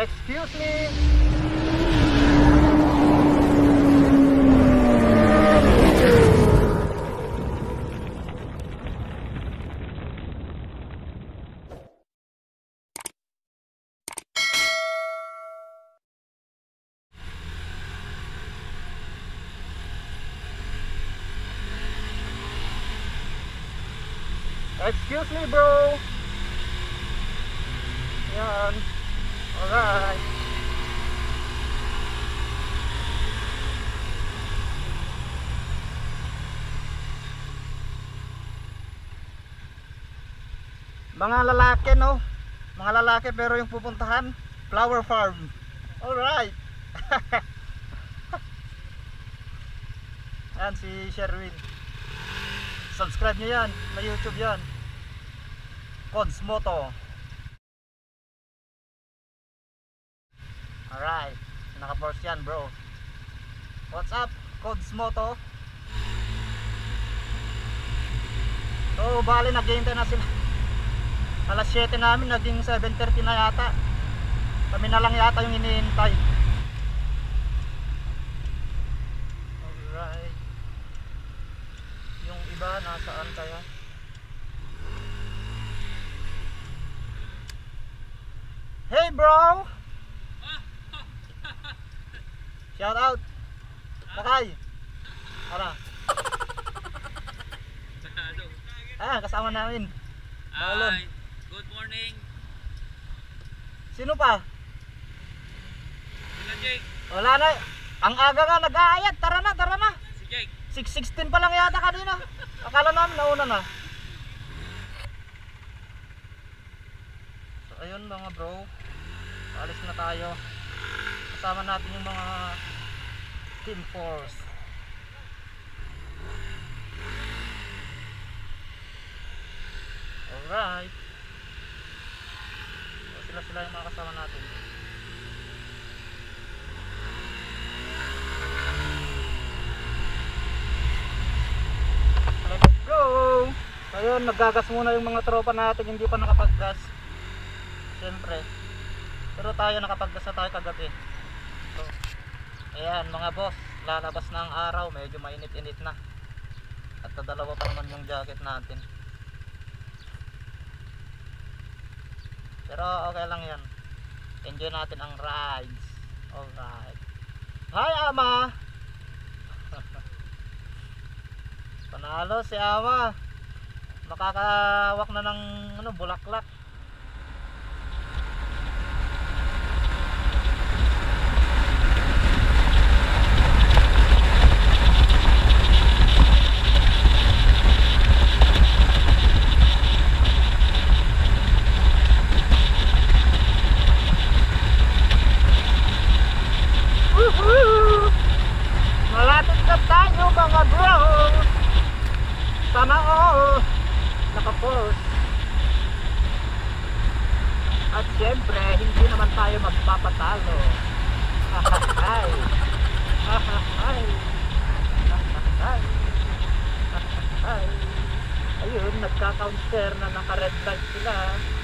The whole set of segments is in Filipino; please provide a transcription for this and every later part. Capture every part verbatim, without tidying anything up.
Excuse me. Excuse me, bro. Yan. Alright. Mga lalaki, no? Mga lalaki pero yung pupuntahan flower farm. Alright. Yan si Sherwin. Subscribe nyo yan. May YouTube yan. Codsmoto. Alright. Naka-force yan, bro. What's up, Codsmoto? So, bali naghihintay na sila. Alas siyete namin, naging seven thirty na yata. Kami na lang yata yung hinihintay. Alright. Yung iba, nasaan kaya? Hey, bro! Shout out! Kakay! Ara! Ah, kasama namin. Balon. Hi! Good morning! Sino pa? Sila Jake! Wala na. Ang aga nga, nag-aayat. Tara na, tara na. Si Jake! six sixteen pa lang yata kanina. Akala namin nauna na. So ayun mga bro, alis na tayo. Kasama natin yung mga Team Force. Alright. So sila sila yung mga kasama natin. Let's go! So ayun, naggagas muna yung mga tropa natin, hindi pa nakapaggas. Siyempre. Pero tayo nakapaggas na tayo kagabi. So, ayan mga boss, lalabas na ang araw, medyo mainit-init na. At dalawa pa naman yung jacket natin. Pero okay lang yan. Enjoy natin ang rides. Alright. Hi Ama! Panalo si Ama. Makakawak na ng ano, bulaklak. Malapit na tayo mga bro. Sana all naka-post. At syempre hindi naman tayo magpapatalo. Hahahay. Hahahay. Hahahay. Hahahay. Ayun, nagka-counter na, naka-red light sila.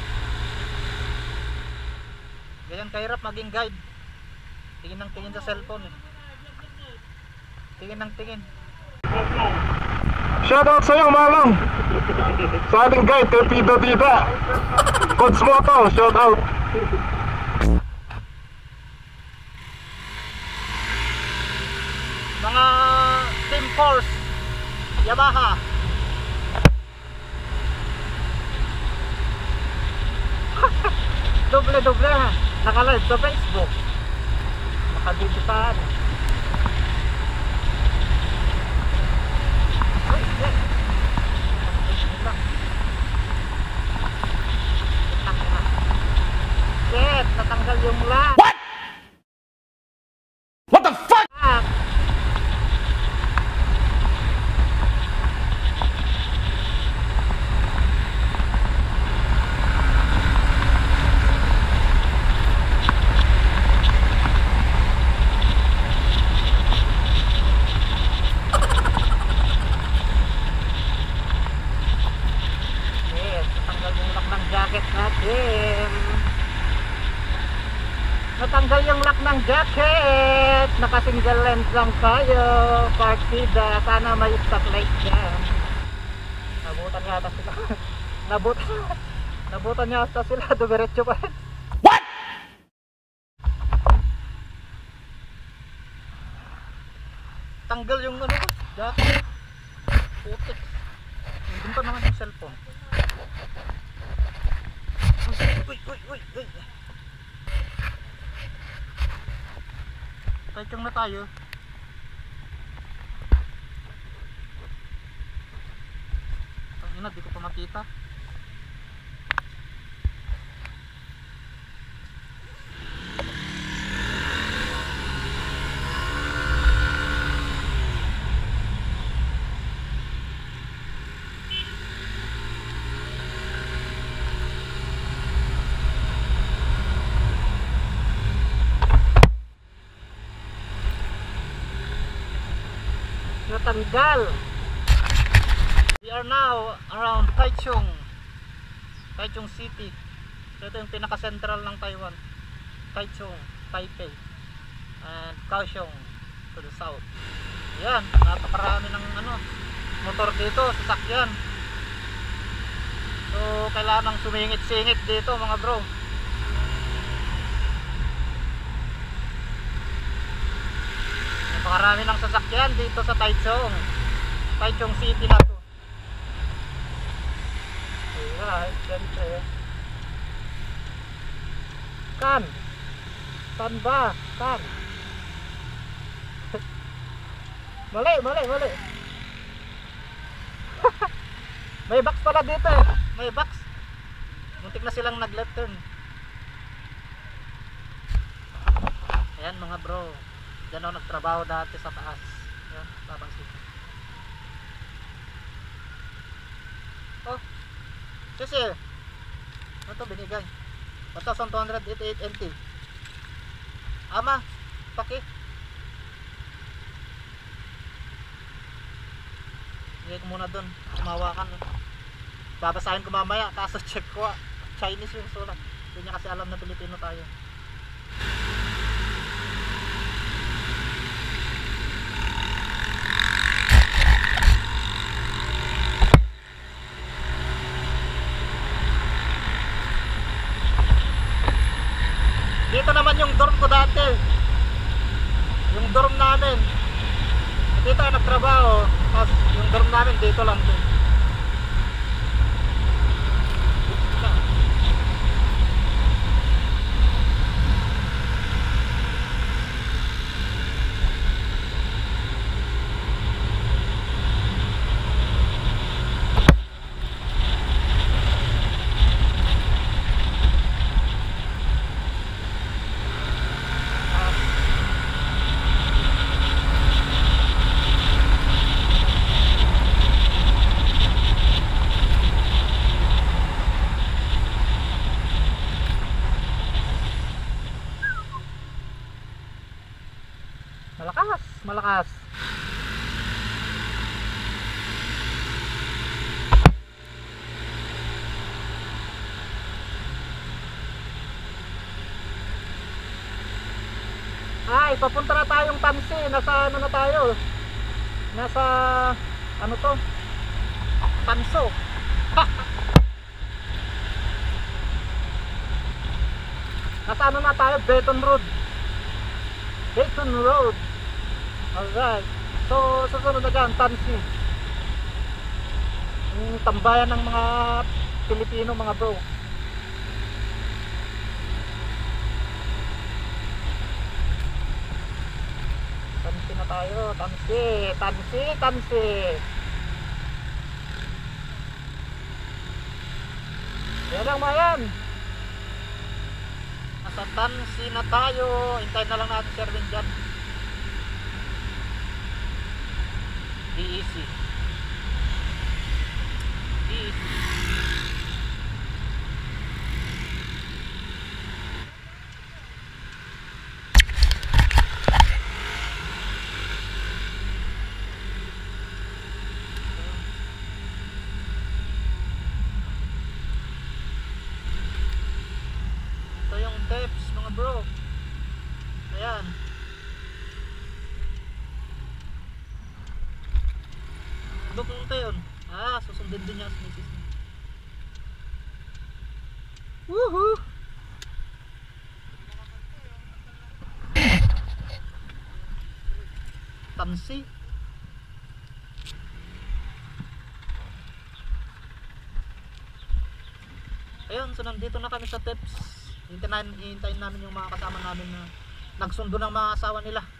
Ganyan kahirap maging guide. Tingin ng tingin sa cellphone eh. Tingin ng tingin. Shoutout sa'yo, Malang. Sa ating guide, kay Pida Dida. Codsmoto, shoutout. Mga Team Force Yamaha. Doble-doble ha. Naka-live sa Facebook. Makabibitahan. Ay, yes. Shit, natanggal yung lock. What? What the fuck? Ah. Yes, natanggal yung lock ng jacket natin. Natanggal yung lock ng jacket. Naka-single lens lang tayo. Partida. Sana may stoplight dyan. Nabutan yata sila. Nabutan. Nabutan yata sila. Dumiretso pa rin. What? Tanggal yung ano. Jacket. Putik. Nandun pa naman yung cellphone. Uy, uy, uy, uy. Taychong na tayo. Ang ina, di ko pa makita. Natanggal. We are now around Taichung Taichung City. So ito yung pinaka-central ng Taiwan. Taichung, Taipei, and Kaohsiung to the south. Yan, napakarami ng ano, motor dito, sasakyan. So kailangan sumingit-singit dito mga bro. Napakarami ng sasakyan dito sa Taichung Taichung City na to. Alright, siyempre. Kan? Kan ba? Kan? Mali, mali, mali. May box pala dito eh. May box. Muntik na silang nag-left turn. Ayan mga bro. Diyan ako nagtrabaho dati sa taas. Ayan, babang sito. Oh, sisi. Ano to binigay? one thousand two hundred eighty-eight N T. Ama, paki. Bigay ko muna dun. Kumawakan. Babasahin ko mamaya. Kaso check ko. Chinese yung sulat. Hindi niya kasi alam na Pilipino tayo. Dito naman yung dorm ko dati. Yung dorm namin. Dito ay nagtrabaho. Tapos yung dorm namin dito lang din. Malakas, malakas. Ay, papunta na tayong Tansi. Nasa ano na tayo? Nasa ano to? Tanso. Nasa ano na tayo? Beton Road. Beton Road. Alright. So, susunod na dyan, Tansi. Yung tambayan ng mga Pilipino, mga bro. Tansi na tayo. Tansi, Tansi, Tansi. Yan lang mga yan. Nasa Tansi na tayo. Hintayin na lang natin si Erwin dyan. Be easy. Be easy. Ito yung depths mga bro. Ayan. Ano pumunta yun? Ah, susundin din niya sa misis niya. Woohoo! Tansi. Ayun, so nandito na kami sa Teps. Hintayin, hintayin namin yung mga kasama namin na nagsundo ng mga asawa nila.